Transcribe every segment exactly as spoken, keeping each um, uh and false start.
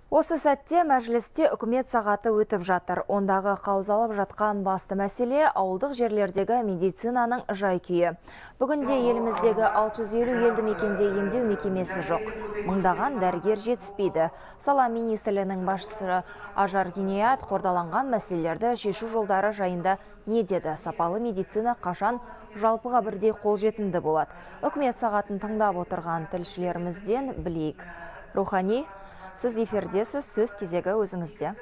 Осы сәтте мәжілісте үкімет сағаты өтіп жатыр. Ондағы қаузалып жатқан басты мәселе ауылдық жерлердегі медицинаның жай-күйі. Бүгінде еліміздегі алты жүз елу елді мекенде емдеу мекемесі жоқ. Мыңдаған дәрігер жетіспейді. Сала министрлігінің басшысы Ажар Гиният қордаланған мәселелерді шешу жолдары жайында не деді? Сапалы медицина қашан жалпыға бірдей қолжетімді болады? Үкімет сағатын тыңдап отырған тілшілерімізден білейік. Рухани, сіз эфирдесіз, сөз кезегі өзіңізде.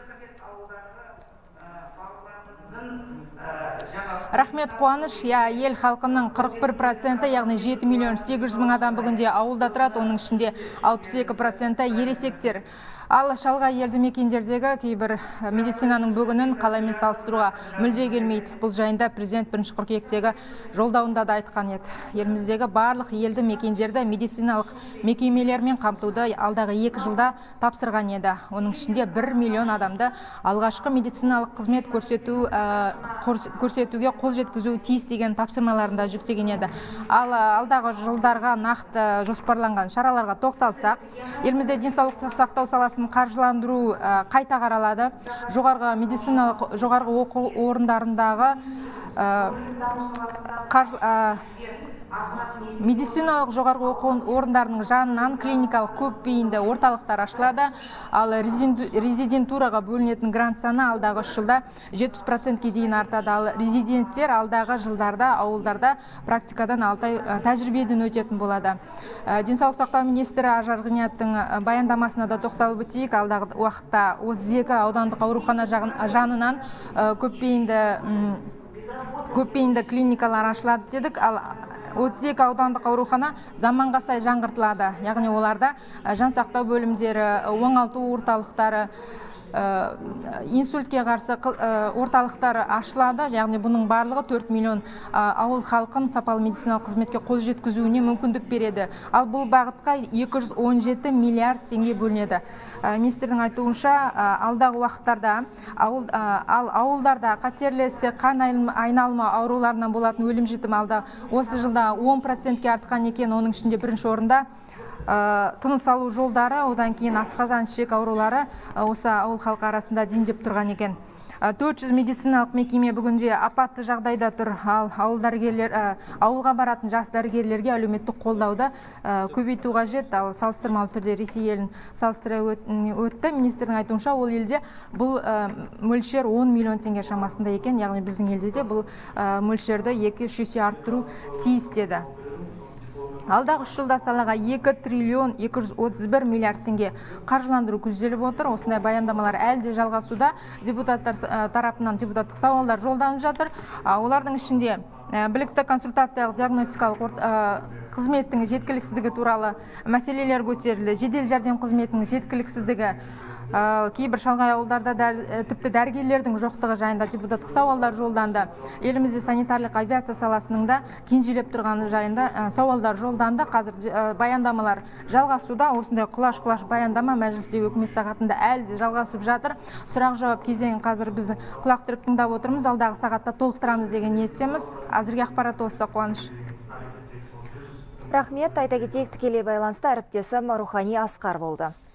Рахмет, Қуаныш. Ел халқының қырық бір проценті, яғни жеті миллион сегіз жүз мың адам бүгінде ауылда тұрады, оның ішінде алпыс екі проценті ересектер. Ал шалғай елді мекендердегі кейбір медицинаның бүгінін қаламен салыстыруға мүлде келмейді. Бұл жайында президент бірінші қыркүйектегі жолдауында да айтқан еді. Еліміздегі барлық елді мекендерді медициналық мекемелермен қамтуды алдағы екі жылда тапсырған еді. Оның ішінде бір миллион адамды алғашқы медициналық қызмет көрсету, ә, көрсетуге қол жеткізу тиіс деген тапсырмаларында жүктеген еді. Ал алдағы жылдарға нақты жоспарланған шараларға тоқталсақ, елімізде денсаулық сақтау саласын қаржыландыру қайта қаралады. Жоғарғы медициналық жоғарғы оқу орындарындағы медициналық жоғарғы оқу орындарының жанынан клиникалық көпбейінді орталықтар ашылады. Ал резидентураға бөлінетін грант саны алдағы үш жылда жетпіс процентке дейін артады. Ал резиденттер алдағы жылдарда ауылдарда практикадан алты ай тәжірибеден өтетін болады. Денсаулық сақтау министрі Ажар Гинияттың баяндамасына да тоқталып өтейік. Алдағы уақытта отыз екі аудандық аурухана жанынан көпбейінді көпбейінді клиникалар ашылады дедік. Ал отыз екі аудандық аурухана заманға сай жаңғыртылады. Яғни оларда жан сақтау бөлімдері, оңалту орталықтары, инсультке қарсы орталықтары ашылады. Яғни бұның барлығы төрт миллион ауыл халқын сапалы медициналық қызметке қол жеткізуіне мүмкіндік береді. Ал бұл бағытқа екі жүз он жеті миллиард теңге бөлінеді. Министрдің айтуынша, алдағы уақыттарда ал ауылдарда қатерлі ісік, қан айналымы ауруларынан болатын өлім жітім алда осы жылда он процентке артқан екен. Оның ішінде бірінші орында тыныс алу жолдары, одан кейін асқазан ішек аурулары осы ауыл халқы арасында дендеп тұрған екен. төрт жүз медициналық мекеме бүгінде апатты жағдайда тұр. Ал ауылға баратын жас дәрігерлерге әлеуметтік қолдауды көбейту қажет. Ал салыстырмалы түрде Ресей елін салыстыра өтті. Министрдің айтуынша, ол елде бұл мөлшер он миллион теңге шамасында екен. Яғни біздің елде де бұл мөлшерді екі үш есе арттыру тиіс деді. Алдағы үш жылда салаға екі триллион екі жүз отыз бір миллиард теңге қаржыландыру көзделіп отыр. Осындай баяндамалар әлі де жалғасуда. Депутаттар тарапынан депутаттық сауалдар жолданып жатыр. Олардың ішінде білікті консультациялық диагностикалық қызметтің жеткіліксіздігі туралы мәселелер көтерілді. Жедел жәрдем қызметінің жеткіліксіздігі, кейбір шалғай ауылдарда тіпті дәрігерлердің жоқтығы жайында депутаттық сауалдар жолданды. Елімізде санитарлық авиация саласының да кенжелеп тұрғаны жайында сауалдар жолданды. Қазір баяндамалар жалғасуда. Осындай құлаш-құлаш баяндама мәжілістегі үкімет сағатында әлі де жалғасып жатыр. Сұрақ-жауап кезеңін қазір біз құлақ түріп тыңдап отырмыз. Алдағы сағатта толықтырамыз деген ниеттеміз. Әзірге ақпарат осы, Қуаныш. Рахмет. Айта кетейік, тікелей байланыста әріптесім Рухани Асқар болды.